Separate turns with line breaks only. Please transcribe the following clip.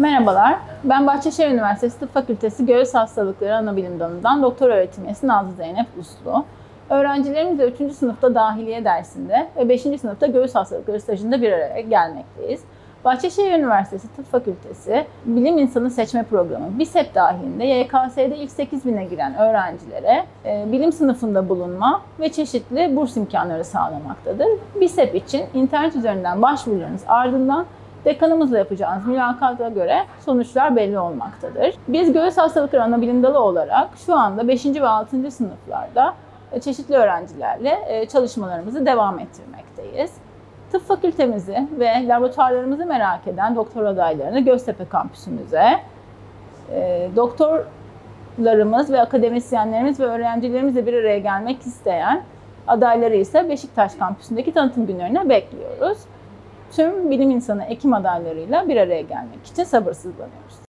Merhabalar, ben Bahçeşehir Üniversitesi Tıp Fakültesi Göğüs Hastalıkları Anabilim Dalı'ndan doktor öğretim üyesi Nazlı Zeynep Uslu. Öğrencilerimizle 3. sınıfta dahiliye dersinde ve 5. sınıfta göğüs hastalıkları stajında bir araya gelmekteyiz. Bahçeşehir Üniversitesi Tıp Fakültesi Bilim İnsanı Seçme Programı BİSEP dahilinde YKS'de ilk 8.000'e giren öğrencilere bilim sınıfında bulunma ve çeşitli burs imkanları sağlamaktadır. BİSEP için internet üzerinden başvurularınız ardından dekanımızla yapacağınız mülakata göre sonuçlar belli olmaktadır. Biz göğüs hastalıkları anabilim dalı olarak şu anda 5. ve 6. sınıflarda çeşitli öğrencilerle çalışmalarımızı devam ettirmekteyiz. Tıp fakültemizi ve laboratuvarlarımızı merak eden doktor adaylarını Göztepe kampüsümüze, doktorlarımız ve akademisyenlerimiz ve öğrencilerimizle bir araya gelmek isteyen adayları ise Beşiktaş kampüsündeki tanıtım günlerine bekliyoruz. Tüm bilim insanı hekim adaylarıyla bir araya gelmek için sabırsızlanıyoruz.